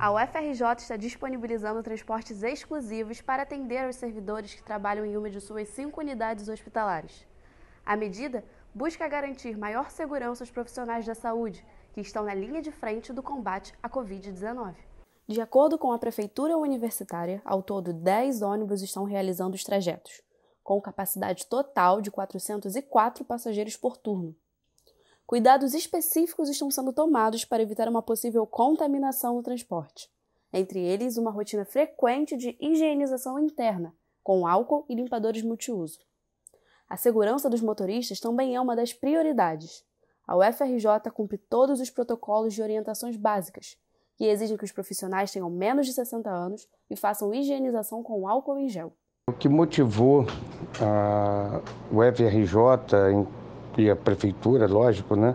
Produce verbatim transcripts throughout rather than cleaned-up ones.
A U F R J está disponibilizando transportes exclusivos para atender os servidores que trabalham em uma de suas cinco unidades hospitalares. A medida busca garantir maior segurança aos profissionais da saúde, que estão na linha de frente do combate à covid dezenove. De acordo com a Prefeitura Universitária, ao todo dez ônibus estão realizando os trajetos, com capacidade total de quatrocentos e quatro passageiros por turno. Cuidados específicos estão sendo tomados para evitar uma possível contaminação no transporte. Entre eles, uma rotina frequente de higienização interna, com álcool e limpadores multiuso. A segurança dos motoristas também é uma das prioridades. A U F R J cumpre todos os protocolos de orientações básicas, que exigem que os profissionais tenham menos de sessenta anos e façam higienização com álcool em gel. O que motivou a U F R J e a Prefeitura, lógico, né,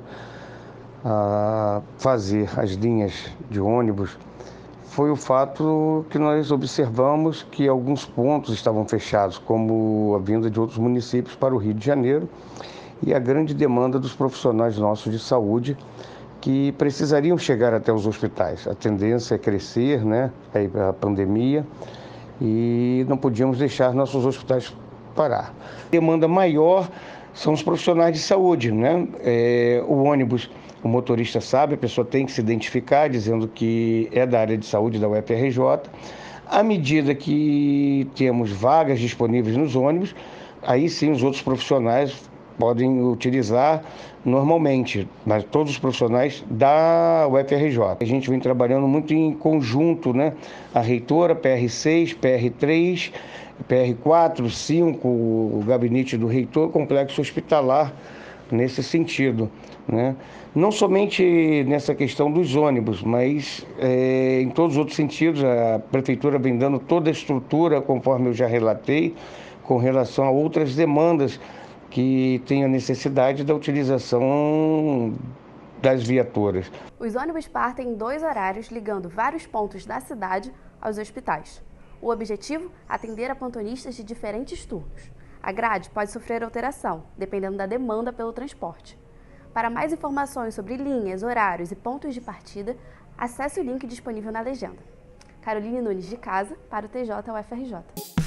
a fazer as linhas de ônibus foi o fato que nós observamos que alguns pontos estavam fechados, como a vinda de outros municípios para o Rio de Janeiro e a grande demanda dos profissionais nossos de saúde que precisariam chegar até os hospitais. A tendência é crescer, né, a pandemia, e não podíamos deixar nossos hospitais parar. A demanda maior são os profissionais de saúde, né? É, o ônibus, o motorista sabe, a pessoa tem que se identificar dizendo que é da área de saúde da U F R J. À medida que temos vagas disponíveis nos ônibus, aí sim os outros profissionais podem utilizar normalmente, mas todos os profissionais da U F R J. A gente vem trabalhando muito em conjunto, né? A reitora, P R seis, P R três, P R quatro, cinco, o gabinete do reitor, o complexo hospitalar, nesse sentido, né? Não somente nessa questão dos ônibus, mas é, em todos os outros sentidos, a prefeitura vem dando toda a estrutura, conforme eu já relatei, com relação a outras demandas que têm a necessidade da utilização das viaturas. Os ônibus partem em dois horários, ligando vários pontos da cidade aos hospitais. O objetivo? Atender a plantonistas de diferentes turnos. A grade pode sofrer alteração, dependendo da demanda pelo transporte. Para mais informações sobre linhas, horários e pontos de partida, acesse o link disponível na legenda. Caroline Nunes de Casa, para o T J U F R J.